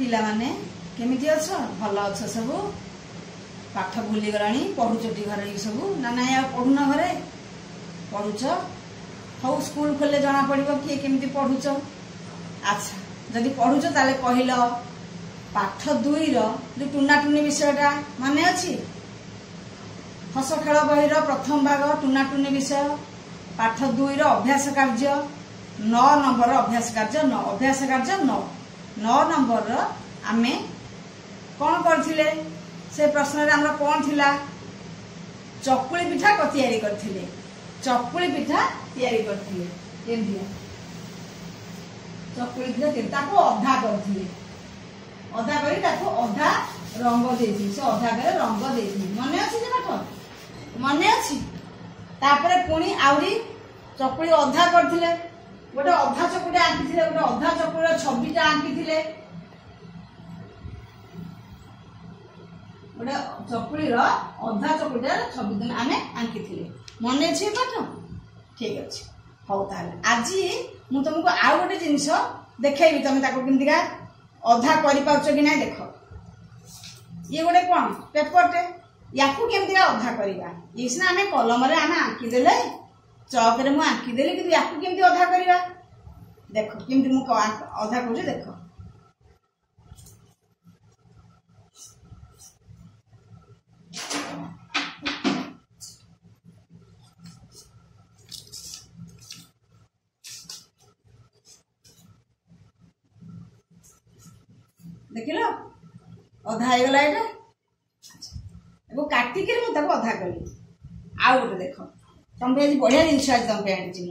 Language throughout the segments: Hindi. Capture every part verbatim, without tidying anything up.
पिला माने केमिति अछ भल अछ सब पाठ भूली गलानी पढुचटी घरे सब ना ना या पढुन घरे पढुच हौ स्कूल खोले जना पड़िबो कि केमिति पढुच। अच्छा जदि पढुच ताले कहिल पाठ दुई रो जो टुना टुनी विषयटा माने अछि हस खेल बही प्रथम भाग टुना टुनी विषय पाठ दुई रो अभ्यास कार्य नौ नंबर अभ्यास कार्य नौ अभ्यास कार्य नौ नौ नंबर आमे कौन करथिले से प्रश्न रे हमरा कौन थिला चकुली पिठा को तयारी करथिले चकुली पिठा तयारी करथिले एंदिया चकुली पिठा के ताको अधा करथिले अधा करी ताको अधा रंग देथि से अधा करे रंग देथि मने अछि जे पाठ मने अछि तापरे पुणी आउरी चकुली अधा करथिले गोटे अधा चकुली आंकिथिले गोटे अधा चकुली छब्बीस टा आंकिथिले गोटे चकुली रो अधा चकुली छब्बीस दिन आमे आंकिथिले मने अछि पाठ ठीक अछि हौ ताले आजी मु तुमको आउ गोटे जिंस देखेबी तमे ताको किंदिका अधा करि पाउछ कि नै देखो ये गोटे कोन पेपर टे याकू केमतिका अधा करिबा ये सिना आमे कलम रे आमे आंकी देले चौक रे मु आंकी देले कि याकू केमति अधा करिबा देखो केमति मु अधा करू देखो देखिलो अधा हो गला एटा एगो काटी के मु ताको अधा कली आ गोटे देखो तुम आज बढ़िया जिनस आज तुम आनी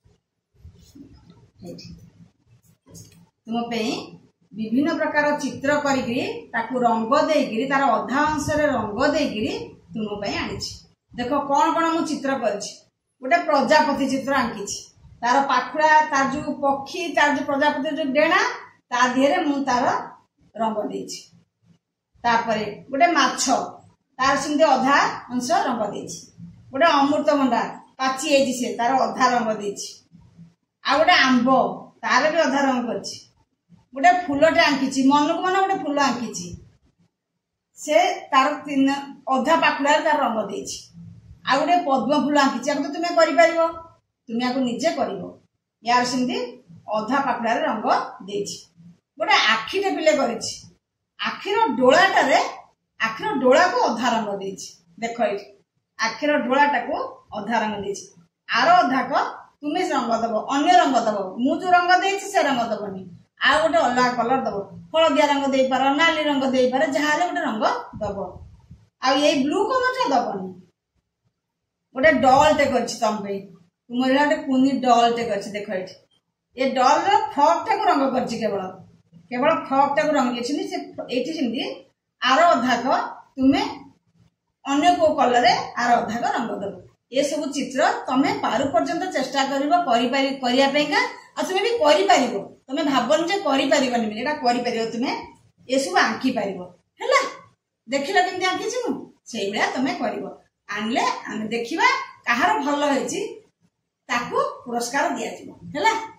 तुम विभिन्न प्रकार चित्र करी रंग देकरी तार अधा अंश रंग देकरी तुम आनी देखो कौन कौन मु चित्र कर गोटे प्रजापति चित्र आंकी तार पाखुड़ा तार जो पक्षी तार जो प्रजापति जो डेणा ता देहरे मु तार रंग देछि तापरे गोटे माछ तार सिंदे अधा अंश रंग देछि गोटे अमृतभंडा पाची एजी से तार अधा रंग देछि आ गोटे आंब तार भी अधा रंग करछि गोटे फूलटे आंकिछि मनक मन गोटे फूल आंकिछि से तार तीन अधा पाखुड़ा तार रंग देछि आ गोटे पद्म फूल आंकिछि अब तो तुमे करि परिबो तुमे आको निजे करिवो यार सिंदे अधा पाखुड़ा रंग देछि गोटे आखिटे पिले करिछि आखिर डोलाटारे आखिर डोला को अधा रंग देछि देखो ये आखिर डोलाटा को अधा रंग देछि आरो अधा को तुमे रंग दबो अन्य रंग दबो मु जो रंग देछि से रंग दबोनी आ गोटे अलग कलर दबो हलदिया रंग देई पारो नाली रंग देई पारो जहाले गोटे रंग दबो आ ये ब्लू कलर दबोनी गोटे डॉल टे करछि तम पे तुम गोटे कुनी डॉल टे करछि देखो ये ये डॉल रो फ्रॉक टा को रंग करछि केवल केवल फ्रॉक टा को रंग से एठी सिंदी आरो अधा को तुमे अन्य को कलर रे आरो अधा को रंग दबो ये सब चित्र तमे पारु पर्यंत चेष्टा करबो करि पारि करिया पेका आ तुमे भी करि पारिबो तमे भाबन जे करि पारिबो नि एटा करि पारिबो तुमे ये सब आंकी पारिबो हैला देखिला केमति आंकी छु सेई बेला तमे करिवो आनले आमे देखिबा कहार भलो होईची ताकू पुरस्कार दिया जिवो हैला।